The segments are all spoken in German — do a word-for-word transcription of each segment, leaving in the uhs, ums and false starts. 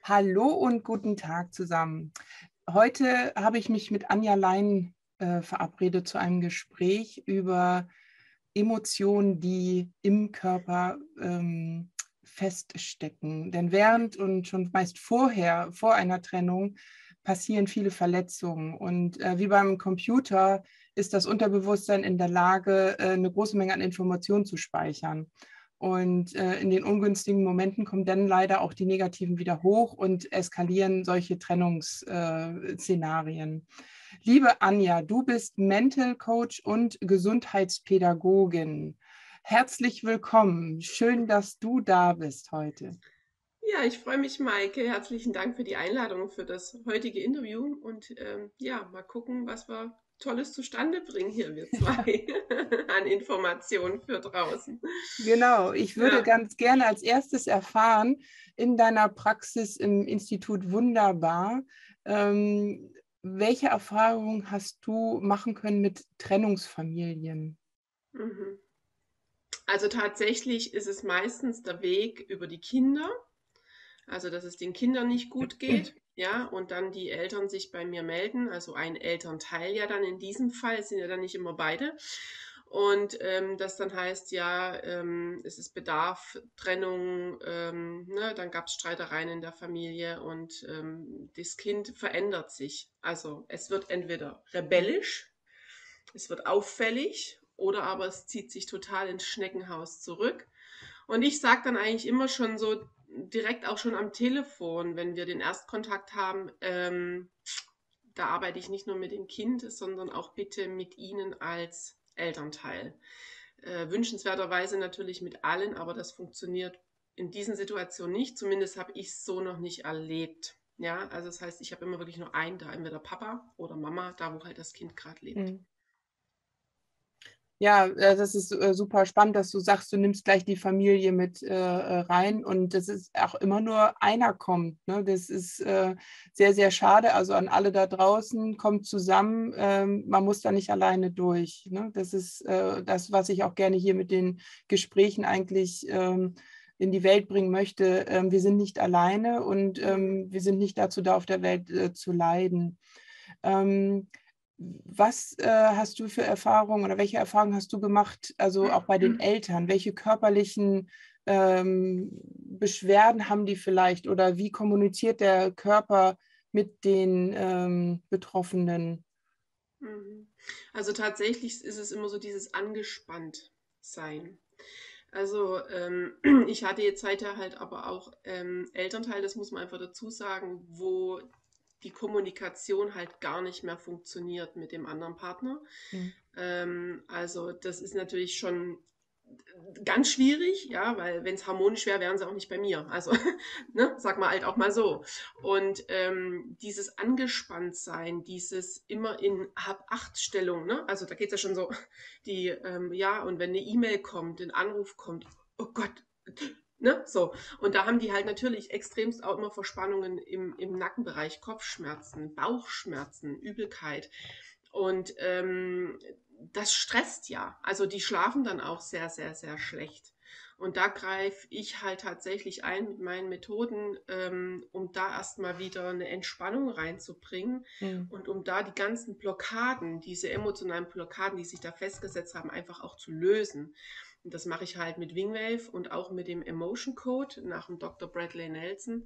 Hallo und guten Tag zusammen. Heute habe ich mich mit Anja Lein äh, verabredet zu einem Gespräch über Emotionen, die im Körper ähm, feststecken. Denn während und schon meist vorher, vor einer Trennung, passieren viele Verletzungen. Und äh, wie beim Computer ist das Unterbewusstsein in der Lage, äh, eine große Menge an Informationen zu speichern. Und äh, in den ungünstigen Momenten kommen dann leider auch die negativen wieder hoch und eskalieren solche Trennungsszenarien. Liebe Anja, du bist Mental Coach und Gesundheitspädagogin. Herzlich willkommen. Schön, dass du da bist heute. Ja, ich freue mich, Maike. Herzlichen Dank für die Einladung für das heutige Interview. Und ähm, ja, mal gucken, was wir Tolles zustande bringen hier, wir zwei, an Informationen für draußen. Genau, ich würde Ja. ganz gerne als erstes erfahren, in deiner Praxis im Institut Wunderbar, ähm, welche Erfahrungen hast du machen können mit Trennungsfamilien? Mhm. Also tatsächlich ist es meistens der Weg über die Kinder, also dass es den Kindern nicht gut geht, ja, und dann die Eltern sich bei mir melden, also ein Elternteil ja dann in diesem Fall, es sind ja dann nicht immer beide. Und ähm, das dann heißt, ja, ähm, es ist Bedarf, Trennung, ähm, ne, dann gab es Streitereien in der Familie und ähm, das Kind verändert sich. Also es wird entweder rebellisch, es wird auffällig oder aber es zieht sich total ins Schneckenhaus zurück. Und ich sage dann eigentlich immer schon so direkt auch schon am Telefon, wenn wir den Erstkontakt haben, ähm, da arbeite ich nicht nur mit dem Kind, sondern auch bitte mit Ihnen als Elternteil. Äh, wünschenswerterweise natürlich mit allen, aber das funktioniert in diesen Situationen nicht. Zumindest habe ich es so noch nicht erlebt. Ja, also das heißt, ich habe immer wirklich nur einen da, entweder Papa oder Mama, da wo halt das Kind gerade lebt. Mhm. Ja, äh, das ist äh, super spannend, dass du sagst, du nimmst gleich die Familie mit äh, äh, rein und das ist auch immer nur einer kommt. Ne? Das ist äh, sehr, sehr schade. Also an alle da draußen, kommt zusammen. Ähm, man muss da nicht alleine durch. Ne? Das ist äh, das, was ich auch gerne hier mit den Gesprächen eigentlich ähm, in die Welt bringen möchte. Ähm, wir sind nicht alleine und Mhm. ähm, wir sind nicht dazu da, auf der Welt äh, zu leiden. Ähm, Was äh, hast du für Erfahrungen oder welche Erfahrungen hast du gemacht, also auch bei den Eltern? Welche körperlichen ähm, Beschwerden haben die vielleicht oder wie kommuniziert der Körper mit den ähm, Betroffenen? Mhm. Also tatsächlich ist es immer so dieses angespannt sein. Also ähm, ich hatte jetzt seither halt aber auch ähm, Elternteil, das muss man einfach dazu sagen, wo die Kommunikation halt gar nicht mehr funktioniert mit dem anderen Partner. Mhm. Ähm, also das ist natürlich schon ganz schwierig, ja, weil wenn es harmonisch wäre, wären sie auch nicht bei mir. Also, ne, sag mal halt auch mal so. Und ähm, dieses Angespanntsein, dieses immer in Hab-Acht-Stellung, ne, also da geht es ja schon so, die, ähm, ja, und wenn eine E-Mail kommt, ein Anruf kommt, oh Gott, ne, so. Und da haben die halt natürlich extremst auch immer Verspannungen im, im Nackenbereich, Kopfschmerzen, Bauchschmerzen, Übelkeit. Und ähm, das stresst ja. Also die schlafen dann auch sehr, sehr, sehr schlecht. Und da greife ich halt tatsächlich ein mit meinen Methoden, ähm, um da erstmal wieder eine Entspannung reinzubringen Mhm. und um da die ganzen Blockaden, diese emotionalen Blockaden, die sich da festgesetzt haben, einfach auch zu lösen. Und das mache ich halt mit Wingwave und auch mit dem Emotion Code nach dem Doktor Bradley Nelson,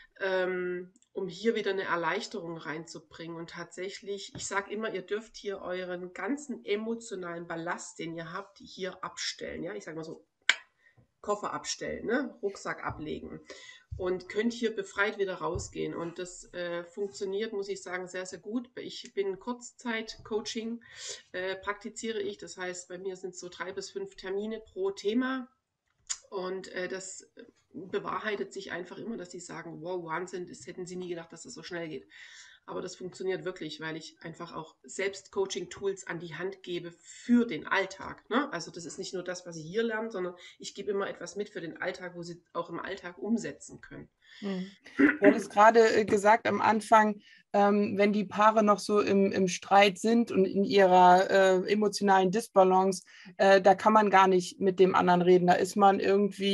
ähm, um hier wieder eine Erleichterung reinzubringen. Und tatsächlich, ich sage immer, ihr dürft hier euren ganzen emotionalen Ballast, den ihr habt, hier abstellen. Ja, ich sage mal so, Koffer abstellen, ne? Rucksack ablegen und könnt hier befreit wieder rausgehen. Und das äh, funktioniert, muss ich sagen, sehr, sehr gut. Ich bin Kurzzeit-Coaching, äh, praktiziere ich. Das heißt, bei mir sind es so drei bis fünf Termine pro Thema. Und äh, das bewahrheitet sich einfach immer, dass die sagen, wow, Wahnsinn, das hätten sie nie gedacht, dass das so schnell geht. Aber das funktioniert wirklich, weil ich einfach auch selbst Coaching-Tools an die Hand gebe für den Alltag. Ne? Also das ist nicht nur das, was sie hier lernen, sondern ich gebe immer etwas mit für den Alltag, wo sie auch im Alltag umsetzen können. Mhm. Du hattest gerade äh, gesagt am Anfang, ähm, wenn die Paare noch so im, im Streit sind und in ihrer äh, emotionalen Disbalance, äh, da kann man gar nicht mit dem anderen reden. Da ist man irgendwie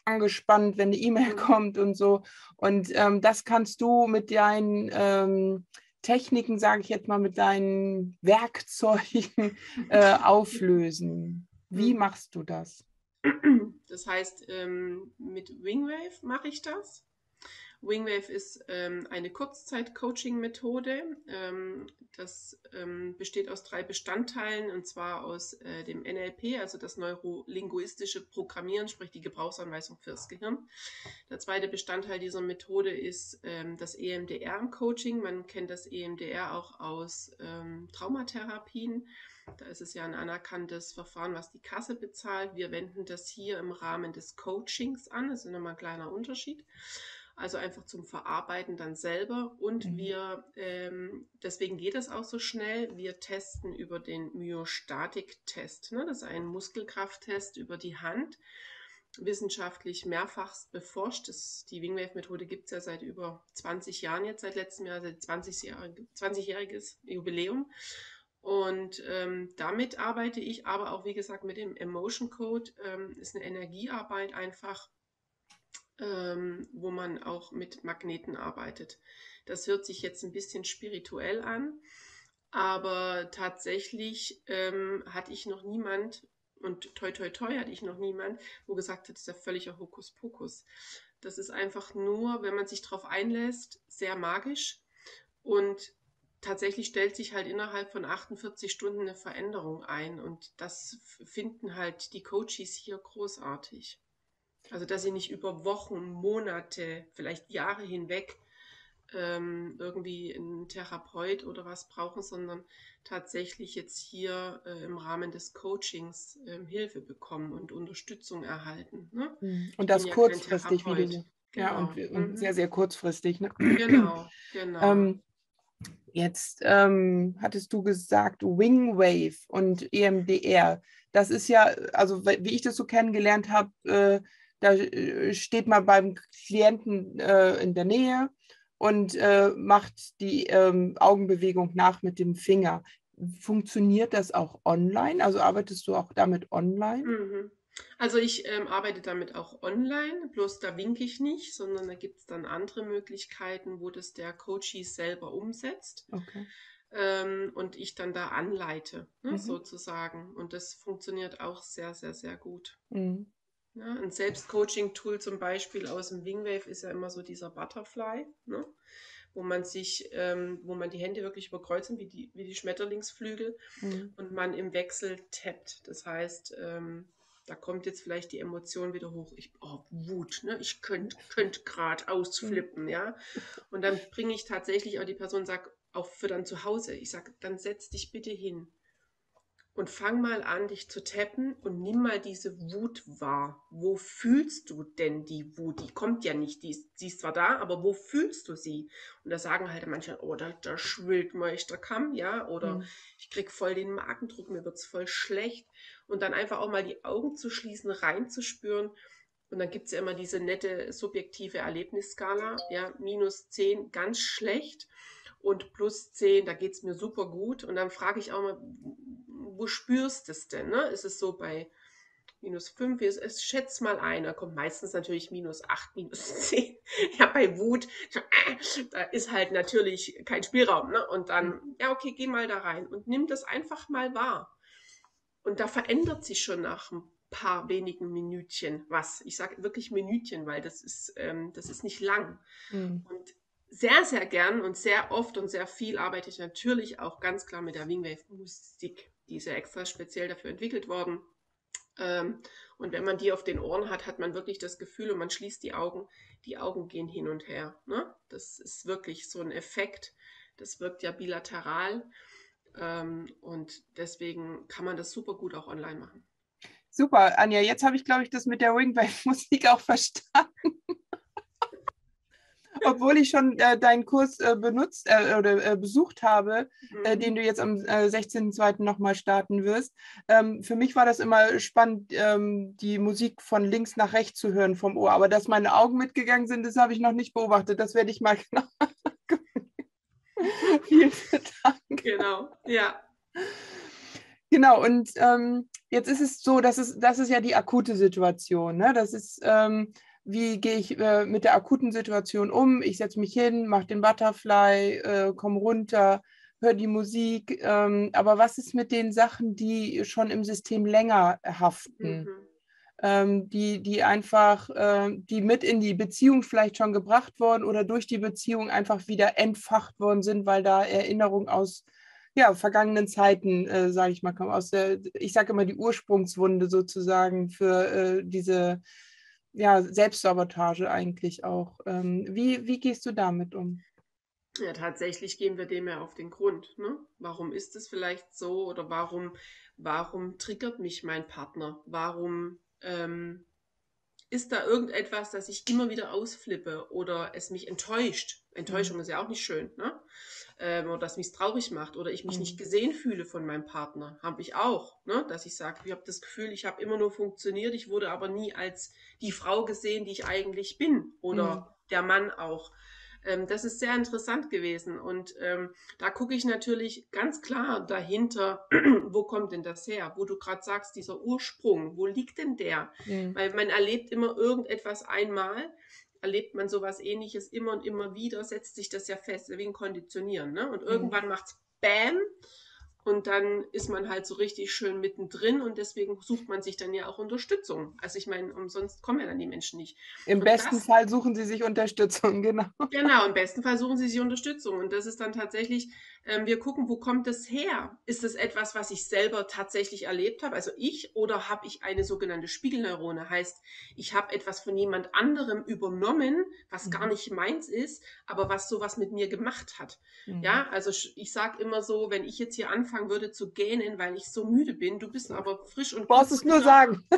angespannt, wenn eine E-Mail Mhm. kommt und so. Und ähm, das kannst du mit deinen ähm, Techniken, sage ich jetzt mal, mit deinen Werkzeugen äh, auflösen. Wie Mhm. machst du das? Das heißt, ähm, mit Wingwave mache ich das. Wingwave ist ähm, eine Kurzzeit-Coaching-Methode. Ähm, das ähm, besteht aus drei Bestandteilen, und zwar aus äh, dem N L P, also das neurolinguistische Programmieren, sprich die Gebrauchsanweisung fürs Gehirn. Der zweite Bestandteil dieser Methode ist ähm, das E M D R im Coaching. Man kennt das E M D R auch aus ähm, Traumatherapien. Da ist es ja ein anerkanntes Verfahren, was die Kasse bezahlt. Wir wenden das hier im Rahmen des Coachings an. Das ist nochmal ein kleiner Unterschied. Also einfach zum Verarbeiten dann selber. Und Mhm. wir, ähm, deswegen geht es auch so schnell, wir testen über den Myostatik-Test. Ne? Das ist ein Muskelkrafttest über die Hand, wissenschaftlich mehrfach beforscht. Das, die Wingwave-Methode gibt es ja seit über zwanzig Jahren jetzt, seit letztem Jahr, seit zwanzigjähriges Jubiläum. Und ähm, damit arbeite ich aber auch, wie gesagt, mit dem Emotion Code. Ähm, ist eine Energiearbeit einfach, ähm, wo man auch mit Magneten arbeitet. Das hört sich jetzt ein bisschen spirituell an, aber tatsächlich ähm, hatte ich noch niemand, und toi toi toi hatte ich noch niemand, wo gesagt hat, das ist ja völliger Hokuspokus. Das ist einfach nur, wenn man sich darauf einlässt, sehr magisch, und tatsächlich stellt sich halt innerhalb von achtundvierzig Stunden eine Veränderung ein, und das finden halt die Coaches hier großartig. Also, dass sie nicht über Wochen, Monate, vielleicht Jahre hinweg ähm, irgendwie einen Therapeut oder was brauchen, sondern tatsächlich jetzt hier äh, im Rahmen des Coachings ähm, Hilfe bekommen und Unterstützung erhalten. Ne? Mhm. Und Ich bin das ja kein kurzfristig, wie du Therapeut. so. Ja, und, Genau. und sehr, Mhm. sehr kurzfristig. Ne? Genau, genau. ähm, Jetzt ähm, hattest du gesagt, Wingwave und E M D R. Das ist ja, also wie ich das so kennengelernt habe, äh, da äh, steht man beim Klienten äh, in der Nähe und äh, macht die ähm, Augenbewegung nach mit dem Finger. Funktioniert das auch online? Also arbeitest du auch damit online? Mhm. Also ich ähm, arbeite damit auch online, bloß da winke ich nicht, sondern da gibt es dann andere Möglichkeiten, wo das der Coachee selber umsetzt, Okay. ähm, und ich dann da anleite, ne, Mhm. sozusagen. Und das funktioniert auch sehr, sehr, sehr gut. Mhm. Ja, ein Selbstcoaching-Tool zum Beispiel aus dem Wingwave ist ja immer so dieser Butterfly, ne, wo man sich, ähm, wo man die Hände wirklich überkreuzen, wie die, wie die Schmetterlingsflügel, Mhm. und man im Wechsel tappt. Das heißt, ähm, da kommt jetzt vielleicht die Emotion wieder hoch. Ich, oh, Wut, ne? Ich könnte könnt gerade Mhm. ausflippen, ja. Und dann bringe ich tatsächlich auch die Person, sag auch für dann zu Hause, ich sage, dann setz dich bitte hin und fang mal an, dich zu tappen, und nimm mal diese Wut wahr. Wo fühlst du denn die Wut? Die kommt ja nicht, die ist, sie ist zwar da, aber wo fühlst du sie? Und da sagen halt manche, oh, da, da schwillt mir echt der Kamm, ja, oder Mhm. ich krieg voll den Magendruck, mir wird's voll schlecht. Und dann einfach auch mal die Augen zu schließen, reinzuspüren. Und dann gibt es ja immer diese nette subjektive Erlebnisskala, ja, minus zehn ganz schlecht und plus zehn, da geht es mir super gut. Und dann frage ich auch mal, wo spürst du es denn? Ne? Ist es so bei minus fünf? Es, es schätzt mal ein, da kommt meistens natürlich minus acht, minus zehn. Ja, bei Wut, da ist halt natürlich kein Spielraum. Ne? Und Mhm. dann, ja, okay, geh mal da rein und nimm das einfach mal wahr. Und da verändert sich schon nach ein paar wenigen Minütchen was. Ich sage wirklich Minütchen, weil das ist, ähm, das ist nicht lang. Mhm. Und sehr, sehr gern und sehr oft und sehr viel arbeite ich natürlich auch ganz klar mit der Wingwave-Musik. Die ist ja extra speziell dafür entwickelt worden. Ähm, und wenn man die auf den Ohren hat, hat man wirklich das Gefühl, und man schließt die Augen, die Augen gehen hin und her. Ne? Das ist wirklich so ein Effekt. Das wirkt ja bilateral. Ähm, und deswegen kann man das super gut auch online machen. Super, Anja, jetzt habe ich, glaube ich, das mit der Wingwave-Musik auch verstanden, obwohl ich schon äh, deinen Kurs äh, benutzt äh, oder äh, besucht habe, äh, den Mhm. du jetzt am äh, sechzehnten zweiten nochmal starten wirst. Ähm, für mich war das immer spannend, ähm, die Musik von links nach rechts zu hören vom Ohr, aber dass meine Augen mitgegangen sind, das habe ich noch nicht beobachtet. Das werde ich mal genau. Vielen Dank. Genau, ja. Genau, und ähm, jetzt ist es so, dass es, das ist ja die akute Situation. Ne? Das ist, ähm, wie gehe ich äh, mit der akuten Situation um? Ich setze mich hin, mache den Butterfly, äh, komme runter, höre die Musik. Ähm, aber was ist mit den Sachen, die schon im System länger haften? Mhm. Ähm, die, die einfach, äh, die mit in die Beziehung vielleicht schon gebracht worden oder durch die Beziehung einfach wieder entfacht worden sind, weil da Erinnerungen aus ja, vergangenen Zeiten, äh, sage ich mal, kommen. Aus der, ich sage immer die Ursprungswunde sozusagen für äh, diese ja, Selbstsabotage eigentlich auch. Ähm, wie, wie gehst du damit um? Ja, tatsächlich gehen wir dem ja auf den Grund, ne? Warum ist es vielleicht so oder warum, warum triggert mich mein Partner? Warum ähm, ist da irgendetwas, dass ich immer wieder ausflippe oder es mich enttäuscht? Mhm. Enttäuschung ist ja auch nicht schön, ne? Ähm, oder das mich traurig macht oder ich mich nicht Mhm. gesehen fühle von meinem Partner. Habe ich auch, ne? Dass ich sage, ich habe das Gefühl, ich habe immer nur funktioniert, ich wurde aber nie als die Frau gesehen, die ich eigentlich bin Mhm. oder der Mann auch. Ähm, das ist sehr interessant gewesen und ähm, da gucke ich natürlich ganz klar dahinter, wo kommt denn das her? Wo du gerade sagst, dieser Ursprung, wo liegt denn der? Mhm. Weil man erlebt immer irgendetwas einmal, erlebt man sowas Ähnliches immer und immer wieder, setzt sich das ja fest, wie ein Konditionieren. Ne? Und Mhm. irgendwann macht's Bam und dann ist man halt so richtig schön mittendrin und deswegen sucht man sich dann ja auch Unterstützung. Also ich meine, umsonst kommen ja dann die Menschen nicht. Im Und besten das Fall suchen sie sich Unterstützung, genau. Genau, im besten Fall suchen Sie sich Unterstützung. Und das ist dann tatsächlich, ähm, wir gucken, wo kommt das her? Ist es etwas, was ich selber tatsächlich erlebt habe, also ich, oder habe ich eine sogenannte Spiegelneurone? Heißt, ich habe etwas von jemand anderem übernommen, was gar Mhm. nicht meins ist, aber was sowas mit mir gemacht hat. Mhm. Ja, also ich sage immer so, wenn ich jetzt hier anfangen würde zu gähnen, weil ich so müde bin, du bist aber frisch und Brauchst es nur putzmunter sagen.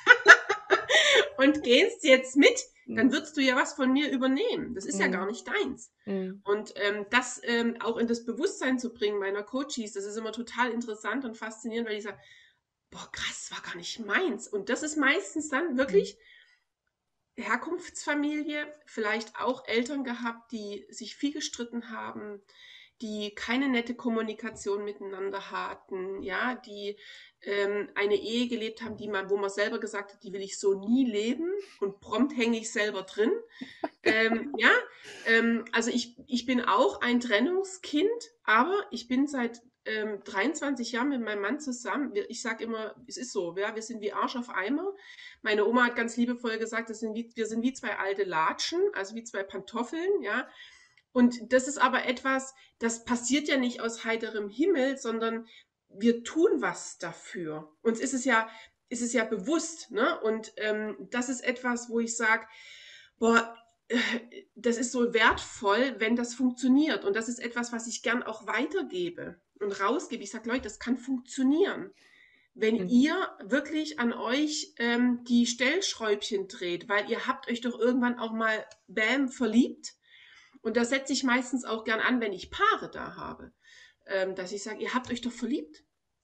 und gehst jetzt mit, dann Mhm. würdest du ja was von mir übernehmen. Das ist ja gar Mhm. nicht deins. Mhm. Und ähm, das ähm, auch in das Bewusstsein zu bringen meiner Coaches, das ist immer total interessant und faszinierend, weil die sagen, boah, krass, war gar nicht meins. Und das ist meistens dann Mhm. wirklich Herkunftsfamilie, vielleicht auch Eltern gehabt, die sich viel gestritten haben, die keine nette Kommunikation miteinander hatten, ja, die ähm, eine Ehe gelebt haben, die man, wo man selber gesagt hat, die will ich so nie leben und prompt hänge ich selber drin. Ähm, ja, ähm, also ich, ich bin auch ein Trennungskind, aber ich bin seit ähm, dreiundzwanzig Jahren mit meinem Mann zusammen. Wir, ich sage immer, es ist so, ja, wir sind wie Arsch auf Eimer. Meine Oma hat ganz liebevoll gesagt, das sind wie, wir sind wie zwei alte Latschen, also wie zwei Pantoffeln, ja. Und das ist aber etwas, das passiert ja nicht aus heiterem Himmel, sondern wir tun was dafür. Uns ist es ja, ist es ja bewusst, ne? Und ähm, das ist etwas, wo ich sage, boah, äh, das ist so wertvoll, wenn das funktioniert. Und das ist etwas, was ich gern auch weitergebe und rausgebe. Ich sage, Leute, das kann funktionieren. Wenn Mhm. ihr wirklich an euch ähm, die Stellschräubchen dreht, weil ihr habt euch doch irgendwann auch mal bam verliebt. Und das setze ich meistens auch gern an, wenn ich Paare da habe, ähm, dass ich sage, ihr habt euch doch verliebt.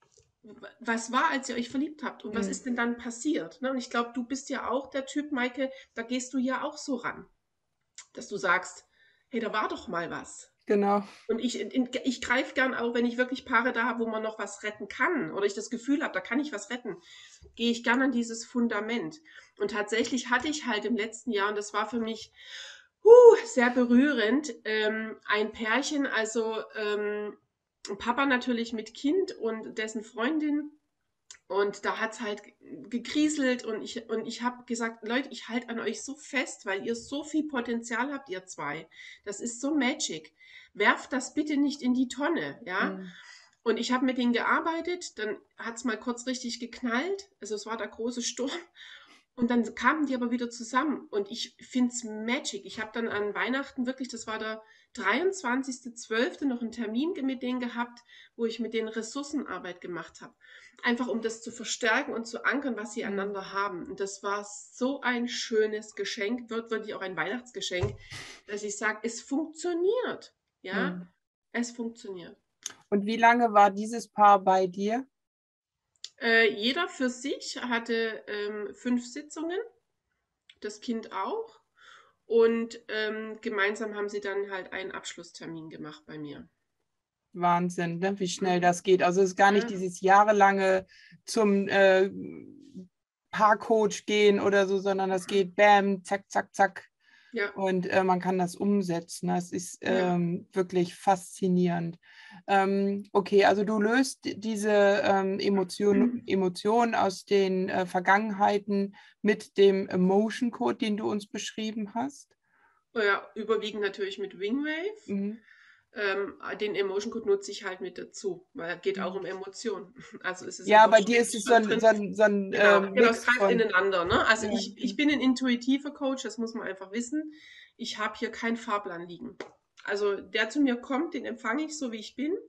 Was war, als ihr euch verliebt habt? Und was Mhm. ist denn dann passiert? Ne? Und ich glaube, du bist ja auch der Typ, Maike, da gehst du ja auch so ran, dass du sagst, hey, da war doch mal was. Genau. Und ich, ich greife gern auch, wenn ich wirklich Paare da habe, wo man noch was retten kann oder ich das Gefühl habe, da kann ich was retten, gehe ich gern an dieses Fundament. Und tatsächlich hatte ich halt im letzten Jahr, und das war für mich huh, sehr berührend, ähm, ein Pärchen, also ähm, Papa natürlich mit Kind und dessen Freundin. Und da hat es halt gekriselt und ich, und ich habe gesagt, Leute, ich halte an euch so fest, weil ihr so viel Potenzial habt, ihr zwei. Das ist so magic. Werft das bitte nicht in die Tonne, ja. Mhm. Und ich habe mit denen gearbeitet, dann hat es mal kurz richtig geknallt, also es war der große Sturm. Und dann kamen die aber wieder zusammen und ich finde es magic. Ich habe dann an Weihnachten wirklich, das war der dreiundzwanzigster zwölfter noch einen Termin mit denen gehabt, wo ich mit denen Ressourcenarbeit gemacht habe. Einfach um das zu verstärken und zu ankern, was sie Mhm. einander haben. Und das war so ein schönes Geschenk, wird wirklich auch ein Weihnachtsgeschenk, dass ich sage, es funktioniert. Ja, Mhm. es funktioniert. Und wie lange war dieses Paar bei dir? Äh, jeder für sich hatte ähm, fünf Sitzungen, das Kind auch. Und ähm, gemeinsam haben sie dann halt einen Abschlusstermin gemacht bei mir. Wahnsinn, ne? Wie schnell Mhm. das geht. Also es ist gar nicht Ja, dieses jahrelange zum äh, Paarcoach gehen oder so, sondern das geht bam, zack, zack, zack. Ja. Und äh, man kann das umsetzen. Das ist Ja. ähm, wirklich faszinierend. Ähm, okay, also du löst diese ähm, Emotionen Emotionen aus den äh, Vergangenheiten mit dem Emotion Code, den du uns beschrieben hast. Ja, überwiegend natürlich mit Wingwave. Mhm. Ähm, den Emotion Code nutze ich halt mit dazu, weil es geht auch Mhm. um Emotionen. Also es ist Ja, bei dir ist überschrieben es so schon ein, drin. so ein, so ein äh, Genau, genau, es Mix greift von. ineinander. Ne? Also Ja. ich, ich bin ein intuitiver Coach, das muss man einfach wissen. Ich habe hier keinen Fahrplan liegen. Also der zu mir kommt, den empfange ich so, wie ich bin.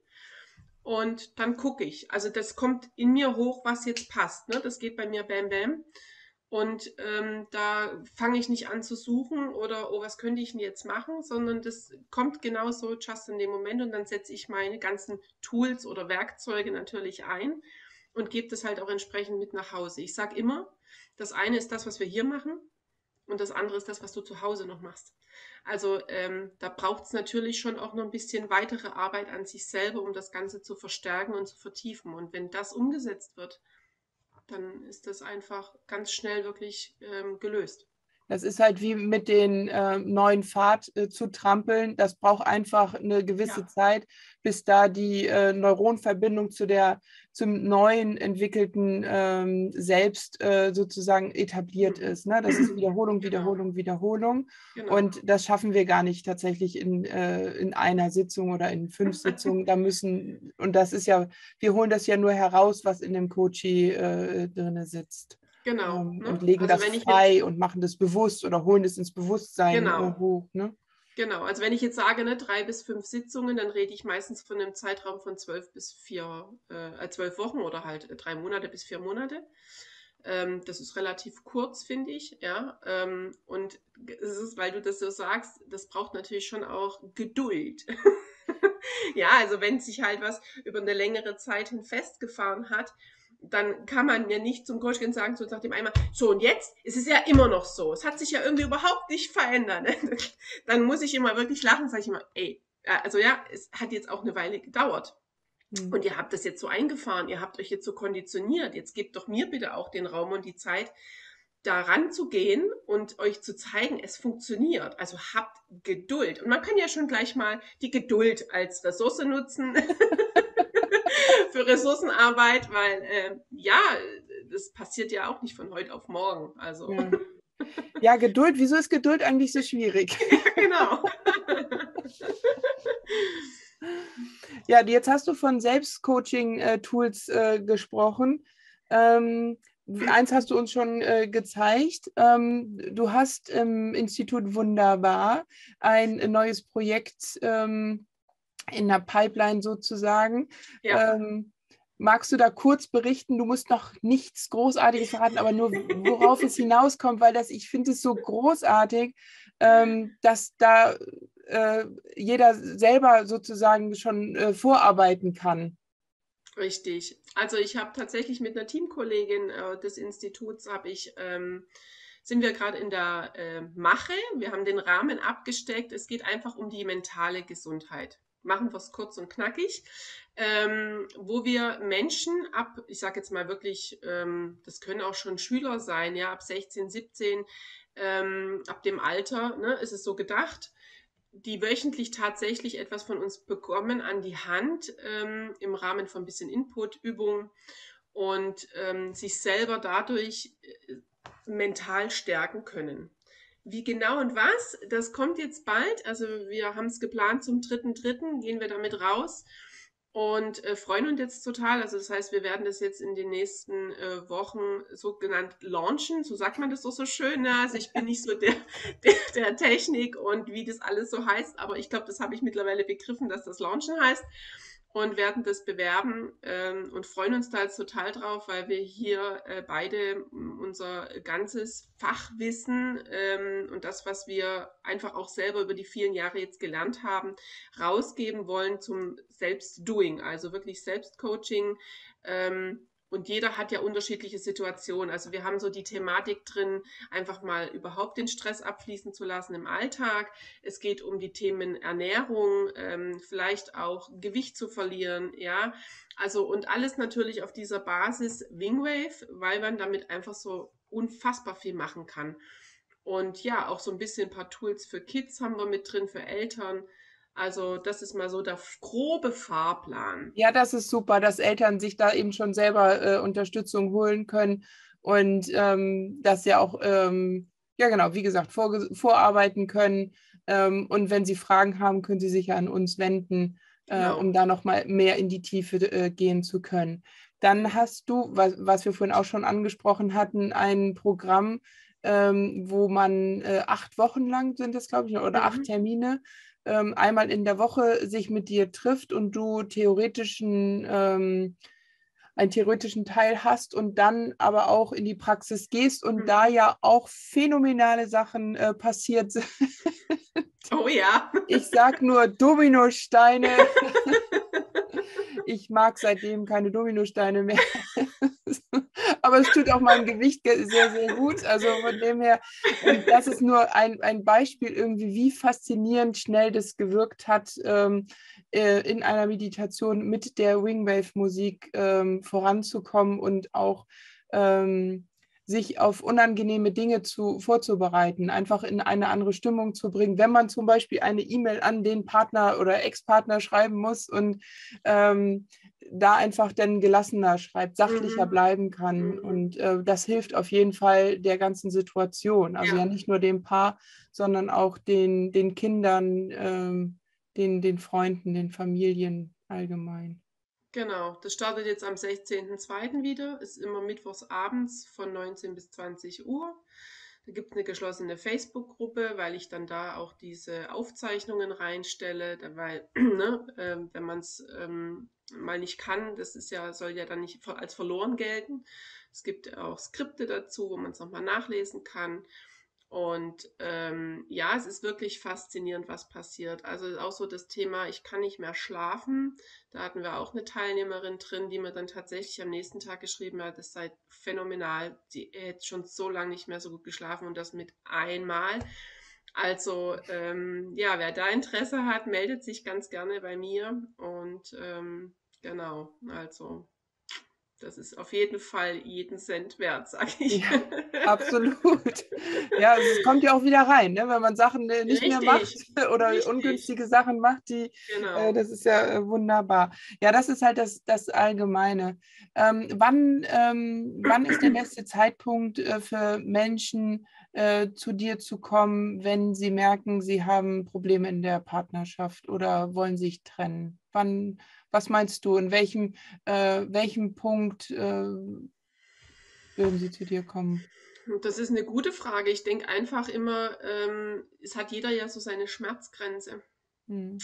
Und dann gucke ich. Also das kommt in mir hoch, was jetzt passt. Ne? Das geht bei mir bam, bam. Und ähm, da fange ich nicht an zu suchen oder, oh, was könnte ich denn jetzt machen, sondern das kommt genauso just in dem Moment und dann setze ich meine ganzen Tools oder Werkzeuge natürlich ein und gebe das halt auch entsprechend mit nach Hause. Ich sage immer, das eine ist das, was wir hier machen und das andere ist das, was du zu Hause noch machst. Also ähm, da braucht es natürlich schon auch noch ein bisschen weitere Arbeit an sich selber, um das Ganze zu verstärken und zu vertiefen. Und wenn das umgesetzt wird, dann ist das einfach ganz schnell wirklich ähm, gelöst. Das ist halt wie mit den äh, neuen Pfad äh, zu trampeln. Das braucht einfach eine gewisse Ja, Zeit, bis da die äh, Neuronverbindung zu der, zum neuen entwickelten ähm, Selbst äh, sozusagen etabliert mhm. ist. Ne? Das ist Wiederholung, Genau, Wiederholung, Wiederholung. genau. Und das schaffen wir gar nicht tatsächlich in, äh, in einer Sitzung oder in fünf Sitzungen. Da müssen, und das ist ja, wir holen das ja nur heraus, was in dem Coachie äh, drin sitzt. Genau. Ähm, und Ne? legen Also das wenn ich jetzt, frei und machen das bewusst oder holen es ins Bewusstsein äh, genau, hoch. Ne? genau. Also wenn ich jetzt sage, ne, drei bis fünf Sitzungen, dann rede ich meistens von einem Zeitraum von zwölf bis vier, äh, zwölf Wochen oder halt äh, drei Monate bis vier Monate. Ähm, das ist relativ kurz, finde ich, ja. Ähm, und es ist, weil du das so sagst, das braucht natürlich schon auch Geduld. Ja, also wenn sich halt was über eine längere Zeit hin festgefahren hat, dann kann man mir nicht zum Coach gehen und sagen, so nach dem einmal, so und jetzt ist es ja immer noch so. Es hat sich ja irgendwie überhaupt nicht verändert. Dann muss ich immer wirklich lachen, sage ich immer, ey, also ja, es hat jetzt auch eine Weile gedauert. Hm. Und ihr habt das jetzt so eingefahren, ihr habt euch jetzt so konditioniert. Jetzt gebt doch mir bitte auch den Raum und die Zeit, da ranzugehen und euch zu zeigen, es funktioniert. Also habt Geduld. Und man kann ja schon gleich mal die Geduld als Ressource nutzen für Ressourcenarbeit, weil äh, ja, das passiert ja auch nicht von heute auf morgen. Also Ja. Ja, Geduld. Wieso ist Geduld eigentlich so schwierig? ja, genau. Ja, jetzt hast du von Selbstcoaching-Tools äh, gesprochen. Ähm, eins hast du uns schon äh, gezeigt. Ähm, du hast im Institut Wunderbar ein neues Projekt ähm, in der Pipeline sozusagen. Ja. Ähm, magst du da kurz berichten? Du musst noch nichts Großartiges verraten, aber nur worauf es hinauskommt, weil das, ich finde es so großartig, ähm, dass da äh, jeder selber sozusagen schon äh, vorarbeiten kann. Richtig. Also ich habe tatsächlich mit einer Teamkollegin äh, des Instituts habe ich ähm, sind wir gerade in der äh, Mache. Wir haben den Rahmen abgesteckt. Es geht einfach um die mentale Gesundheit. Machen wir es kurz und knackig, ähm, wo wir Menschen ab, ich sage jetzt mal wirklich, ähm, das können auch schon Schüler sein, ja, ab sechzehn, siebzehn, ähm, ab dem Alter, ne, ist es so gedacht, die wöchentlich tatsächlich etwas von uns bekommen an die Hand ähm, im Rahmen von ein bisschen Input, Übung und ähm, sich selber dadurch äh, mental stärken können. Wie genau und was, das kommt jetzt bald. Also wir haben es geplant, zum dritten dritten gehen wir damit raus und äh, freuen uns jetzt total. Also das heißt, wir werden das jetzt in den nächsten äh, Wochen sogenannt launchen. So sagt man das doch so schön. Ne? Also ich bin nicht so der, der, der Technik und wie das alles so heißt, aber ich glaube, das habe ich mittlerweile begriffen, dass das launchen heißt und werden das bewerben ähm, und freuen uns da jetzt total drauf, weil wir hier äh, beide unser ganzes Fachwissen ähm, und das, was wir einfach auch selber über die vielen Jahre jetzt gelernt haben, rausgeben wollen zum Selbstdoing, also wirklich Selbstcoaching, ähm, Und jeder hat ja unterschiedliche Situationen. Also wir haben so die Thematik drin, einfach mal überhaupt den Stress abfließen zu lassen im Alltag. Es geht um die Themen Ernährung, ähm, vielleicht auch Gewicht zu verlieren, ja. Also und alles natürlich auf dieser Basis Wingwave, weil man damit einfach so unfassbar viel machen kann. Und ja, auch so ein bisschen ein paar Tools für Kids haben wir mit drin, für Eltern. Also das ist mal so der grobe Fahrplan. Ja, das ist super, dass Eltern sich da eben schon selber äh, Unterstützung holen können und ähm, dass sie auch, ähm, ja genau, wie gesagt, vorge- vorarbeiten können. Ähm, und wenn sie Fragen haben, können sie sich ja an uns wenden, äh, um Genau. da nochmal mehr in die Tiefe äh, gehen zu können. Dann hast du, was, was wir vorhin auch schon angesprochen hatten, ein Programm, ähm, wo man äh, acht Wochen lang sind es, glaube ich, oder acht Mhm. Termine ähm, einmal in der Woche sich mit dir trifft und du theoretischen, ähm, einen theoretischen Teil hast und dann aber auch in die Praxis gehst und da Mhm. ja auch phänomenale Sachen äh, passiert sind. Oh ja. Ich sag nur Dominosteine. Ich mag seitdem keine Dominosteine mehr. Aber es tut auch meinem Gewicht sehr, sehr gut. Also von dem her, und das ist nur ein, ein Beispiel irgendwie, wie faszinierend schnell das gewirkt hat, ähm, äh, in einer Meditation mit der Wingwave-Musik ähm, voranzukommen und auch ähm, sich auf unangenehme Dinge zu, vorzubereiten, einfach in eine andere Stimmung zu bringen. Wenn man zum Beispiel eine E-Mail an den Partner oder Ex-Partner schreiben muss und ähm, da einfach dann gelassener schreibt, sachlicher Mhm. bleiben kann. Mhm. Und äh, das hilft auf jeden Fall der ganzen Situation. Also ja Ja, nicht nur dem Paar, sondern auch den, den Kindern, ähm, den, den Freunden, den Familien allgemein. genau. Das startet jetzt am sechzehnten zweiten wieder. Ist immer mittwochs abends von neunzehn bis zwanzig Uhr. Da gibt es eine geschlossene Facebook-Gruppe, weil ich dann da auch diese Aufzeichnungen reinstelle, da- weil, ne, ähm, wenn man es ähm, mal nicht kann, das ist ja, soll ja dann nicht ver- als verloren gelten. Es gibt auch Skripte dazu, wo man es nochmal nachlesen kann. Und ähm, ja, es ist wirklich faszinierend, was passiert. Also auch so das Thema, ich kann nicht mehr schlafen. Da hatten wir auch eine Teilnehmerin drin, die mir dann tatsächlich am nächsten Tag geschrieben hat, das sei phänomenal. Die hätte schon so lange nicht mehr so gut geschlafen und das mit einmal. Also ähm, ja, wer da Interesse hat, meldet sich ganz gerne bei mir. Und ähm, genau, also das ist auf jeden Fall jeden Cent wert, sag ich. Ja, absolut. Ja, also es kommt ja auch wieder rein, ne? Wenn man Sachen äh, nicht mehr macht Richtig, oder richtig, ungünstige Sachen macht, die, äh, genau. das ist ja äh, wunderbar. Ja, das ist halt das, das Allgemeine. Ähm, wann, ähm, wann ist der beste Zeitpunkt äh, für Menschen, äh, zu dir zu kommen, wenn sie merken, sie haben Probleme in der Partnerschaft oder wollen sich trennen? Wann, was meinst du, in welchem, äh, welchem Punkt äh, würden sie zu dir kommen? Das ist eine gute Frage. Ich denke einfach immer, ähm, es hat jeder ja so seine Schmerzgrenze. Hm.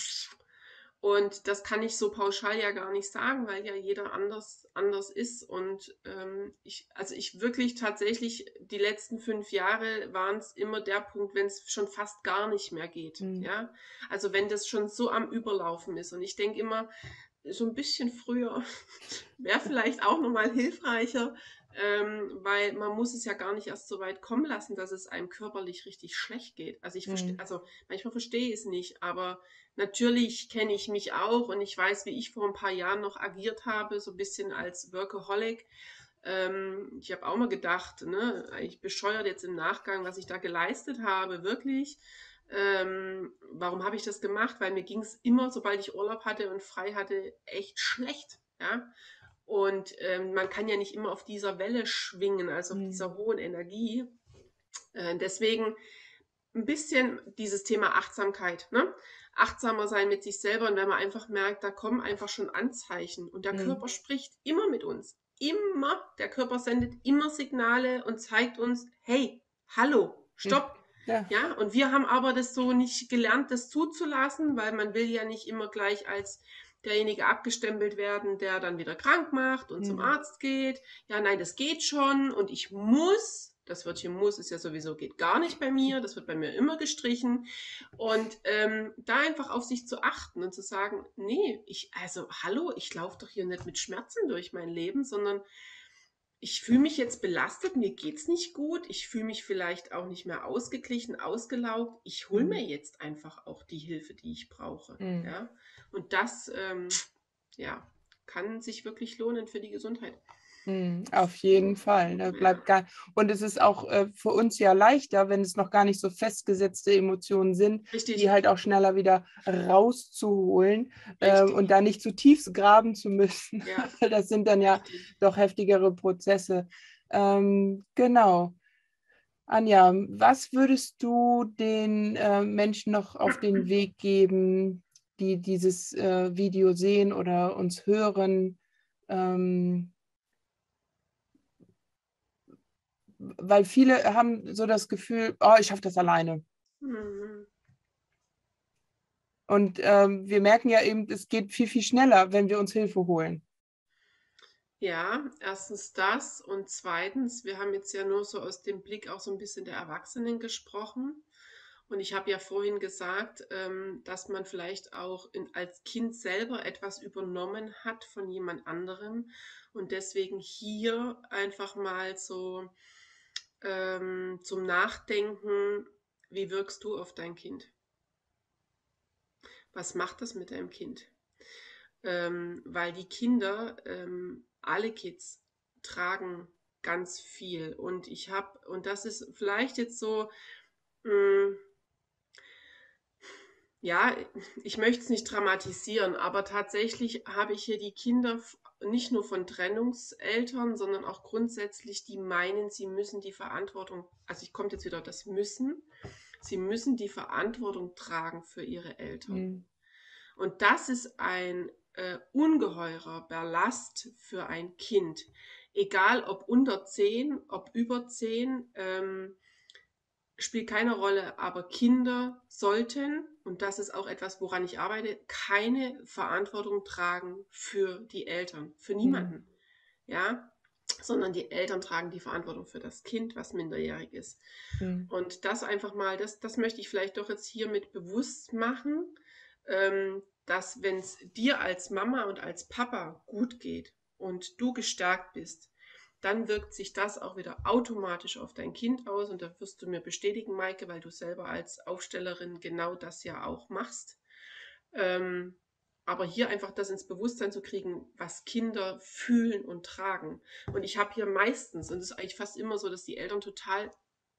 Und das kann ich so pauschal ja gar nicht sagen, weil ja jeder anders, anders ist. Und ähm, ich, also ich wirklich tatsächlich, die letzten fünf Jahre waren es immer der Punkt, wenn es schon fast gar nicht mehr geht. Hm. Ja, also wenn das schon so am Überlaufen ist. Und ich denke immer, so ein bisschen früher wäre vielleicht auch nochmal hilfreicher, ähm, weil man muss es ja gar nicht erst so weit kommen lassen, dass es einem körperlich richtig schlecht geht. Also ich verstehe, Hm. also manchmal verstehe ich es nicht, aber natürlich kenne ich mich auch und ich weiß, wie ich vor ein paar Jahren noch agiert habe, so ein bisschen als Workaholic. Ähm, ich habe auch mal gedacht, ne, ich bescheuert jetzt im Nachgang, was ich da geleistet habe, wirklich. Ähm, warum habe ich das gemacht? Weil mir ging es immer, sobald ich Urlaub hatte und frei hatte, echt schlecht. Ja? Und ähm, man kann ja nicht immer auf dieser Welle schwingen, also auf Hm. dieser hohen Energie. Äh, deswegen ein bisschen dieses Thema Achtsamkeit, ne? Achtsamer sein mit sich selber und wenn man einfach merkt, da kommen einfach schon Anzeichen und der Hm. Körper spricht immer mit uns. Immer, der Körper sendet immer Signale und zeigt uns, hey, hallo, Hm. stopp. Ja. Ja, und wir haben aber das so nicht gelernt, das zuzulassen, weil man will ja nicht immer gleich als derjenige abgestempelt werden, der dann wieder krank macht und zum Hm. Arzt geht. Ja, nein, das geht schon und ich muss. Das Wörtchen muss ist ja sowieso, geht gar nicht bei mir, das wird bei mir immer gestrichen. Und ähm, da einfach auf sich zu achten und zu sagen, nee, ich, also hallo, ich laufe doch hier nicht mit Schmerzen durch mein Leben, sondern ich fühle mich jetzt belastet, mir geht's nicht gut, ich fühle mich vielleicht auch nicht mehr ausgeglichen, ausgelaugt. Ich hole mir Mhm. jetzt einfach auch die Hilfe, die ich brauche. Mhm. Ja? Und das ähm, ja, kann sich wirklich lohnen für die Gesundheit. Mhm, auf jeden Fall. Da Ja, bleibt gar und es ist auch äh, für uns ja leichter, wenn es noch gar nicht so festgesetzte Emotionen sind, die richtig, halt auch schneller wieder rauszuholen äh, und richtig. da nicht zu tief graben zu müssen. Ja, Weil das sind dann ja richtig. doch heftigere Prozesse. Ähm, genau. Anja, was würdest du den äh, Menschen noch auf den Weg geben, die dieses äh, Video sehen oder uns hören? Ähm, weil viele haben so das Gefühl, oh, ich schaffe das alleine. Mhm. Und ähm, wir merken ja eben, es geht viel, viel schneller, wenn wir uns Hilfe holen. Ja, erstens das und zweitens, wir haben jetzt ja nur so aus dem Blick auch so ein bisschen der Erwachsenen gesprochen. Und ich habe ja vorhin gesagt, ähm, dass man vielleicht auch in, als Kind selber etwas übernommen hat von jemand anderem und deswegen hier einfach mal so ähm, zum Nachdenken, wie wirkst du auf dein Kind? Was macht das mit deinem Kind? Ähm, weil die Kinder, ähm, alle Kids tragen ganz viel. Und ich habe, und das ist vielleicht jetzt so, mh, ja, ich möchte es nicht dramatisieren, aber tatsächlich habe ich hier die Kinder nicht nur von Trennungseltern, sondern auch grundsätzlich, die meinen, sie müssen die Verantwortung, also ich komme jetzt wieder auf das Müssen, sie müssen die Verantwortung tragen für ihre Eltern. Mhm. Und das ist ein äh, ungeheurer Ballast für ein Kind. Egal ob unter zehn, ob über zehn, ähm, spielt keine Rolle. Aber Kinder sollten, und das ist auch etwas, woran ich arbeite, keine Verantwortung tragen für die Eltern, für Mhm. niemanden. Ja, sondern die Eltern tragen die Verantwortung für das Kind, was minderjährig ist. Mhm. Und das einfach mal, das, das möchte ich vielleicht doch jetzt hiermit bewusst machen, ähm, dass wenn es dir als Mama und als Papa gut geht und du gestärkt bist, dann wirkt sich das auch wieder automatisch auf dein Kind aus. Und da wirst du mir bestätigen, Maike, weil du selber als Aufstellerin genau das ja auch machst. Ähm, aber hier einfach das ins Bewusstsein zu kriegen, was Kinder fühlen und tragen. Und ich habe hier meistens, und es ist eigentlich fast immer so, dass die Eltern total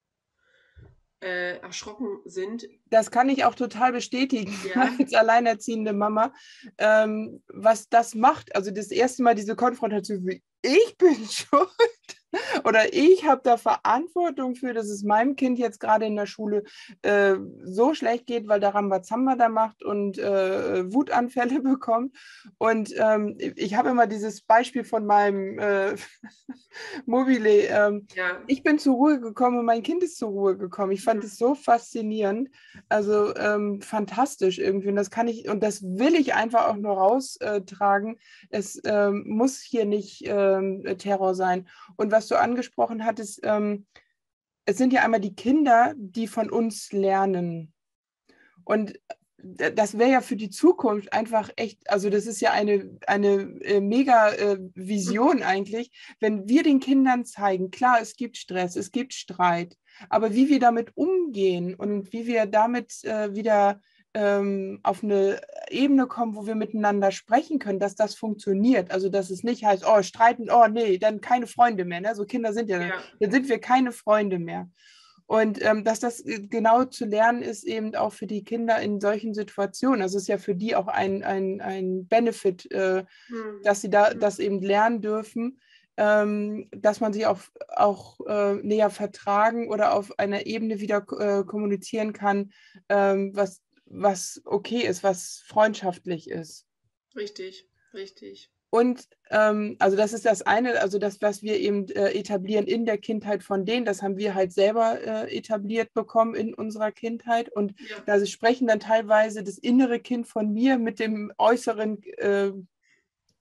äh, erschrocken sind. Das kann ich auch total bestätigen Ja, als alleinerziehende Mama, ähm, was das macht. Also das erste Mal diese Konfrontation, wie ich bin schuld oder ich habe da Verantwortung für, dass es meinem Kind jetzt gerade in der Schule äh, so schlecht geht, weil der Rambazamba da macht und äh, Wutanfälle bekommt. Und ähm, ich habe immer dieses Beispiel von meinem äh, Mobile. Ähm, ja, ich bin zur Ruhe gekommen und mein Kind ist zur Ruhe gekommen. Ich fand es so faszinierend, also ähm, fantastisch irgendwie. Und das kann ich und das will ich einfach auch nur raustragen. Es ähm, muss hier nicht ähm, Terror sein. Und was du angesprochen hattest, ähm, es sind ja einmal die Kinder, die von uns lernen. Und das wäre ja für die Zukunft einfach echt, also das ist ja eine, eine äh, mega äh, Vision eigentlich, wenn wir den Kindern zeigen, klar, es gibt Stress, es gibt Streit, aber wie wir damit umgehen und wie wir damit äh, wieder ähm, auf eine Ebene kommen, wo wir miteinander sprechen können, dass das funktioniert. Also dass es nicht heißt, oh, streiten, oh nee, dann keine Freunde mehr. Ne? So Kinder sind ja, ja, dann sind wir keine Freunde mehr. Und ähm, dass das genau zu lernen ist, eben auch für die Kinder in solchen Situationen. Also es ist ja für die auch ein, ein, ein Benefit, äh, hm, dass sie da hm, das eben lernen dürfen, ähm, dass man sich auch, auch äh, näher vertragen oder auf einer Ebene wieder äh, kommunizieren kann, ähm, was, was okay ist, was freundschaftlich ist. richtig, richtig. Und ähm, also das ist das eine, also das, was wir eben äh, etablieren in der Kindheit von denen, das haben wir halt selber äh, etabliert bekommen in unserer Kindheit. Und Ja, da sprechen dann teilweise das innere Kind von mir mit dem äußeren äh,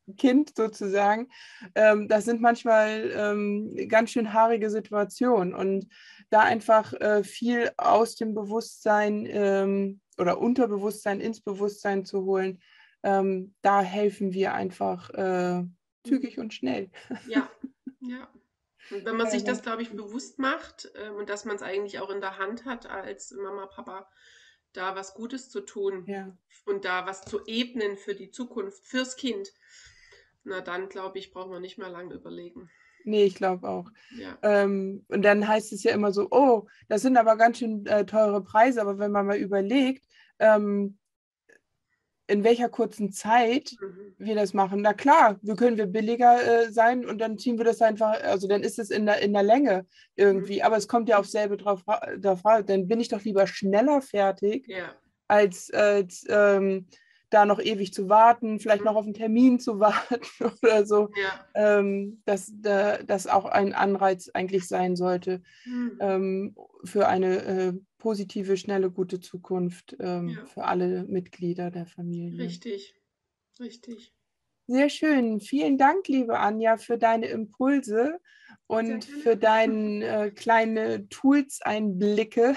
Kind sozusagen. Ähm, das sind manchmal ähm, ganz schön haarige Situationen und da einfach äh, viel aus dem Bewusstsein ähm, oder Unterbewusstsein ins Bewusstsein zu holen, ähm, da helfen wir einfach äh, zügig und schnell. Ja, ja. Und wenn man Ja, sich das, ganz glaube ich, gut. bewusst macht ähm, und dass man es eigentlich auch in der Hand hat als Mama, Papa, da was Gutes zu tun Ja. und da was zu ebnen für die Zukunft, fürs Kind, na dann, glaube ich, braucht man nicht mehr lange überlegen. Nee, ich glaube auch. Ja. Ähm, und dann heißt es ja immer so, oh, das sind aber ganz schön äh, teure Preise. Aber wenn man mal überlegt, ähm, in welcher kurzen Zeit Mhm. wir das machen, na klar, wir können wir billiger äh, sein und dann ziehen wir das einfach, also dann ist es in der, in der Länge Mhm. irgendwie. Aber es kommt ja aufs selbe drauf, drauf raus. Dann bin ich doch lieber schneller fertig, Ja. als, als ähm, da noch ewig zu warten, vielleicht Mhm. noch auf einen Termin zu warten oder so, Ja. ähm, dass da, das auch ein Anreiz eigentlich sein sollte Mhm. ähm, für eine äh, positive, schnelle, gute Zukunft ähm, Ja. für alle Mitglieder der Familie. Richtig. Richtig. Sehr schön. Vielen Dank, liebe Anja, für deine Impulse Sehr und gerne. für deine äh, kleine Tools-Einblicke.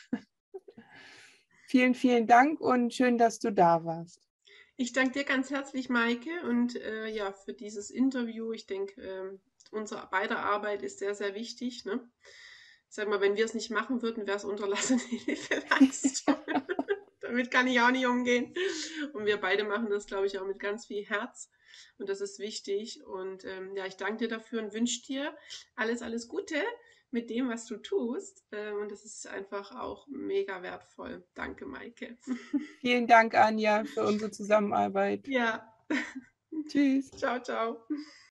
Vielen, vielen Dank und schön, dass du da warst. Ich danke dir ganz herzlich, Maike, und äh, ja, für dieses Interview. Ich denke, ähm, unsere beider Arbeit ist sehr, sehr wichtig. Ne? Ich sag mal, wenn wir es nicht machen würden, wäre es unterlassene Hilfeleistung. Damit kann ich auch nicht umgehen. Und wir beide machen das, glaube ich, auch mit ganz viel Herz. Und das ist wichtig. Und ähm, ja, ich danke dir dafür und wünsche dir alles, alles Gute mit dem, was du tust. Ähm, und das ist einfach auch mega wertvoll. Danke, Maike. Vielen Dank, Anja, für unsere Zusammenarbeit. Ja, Tschüss. ciao, ciao.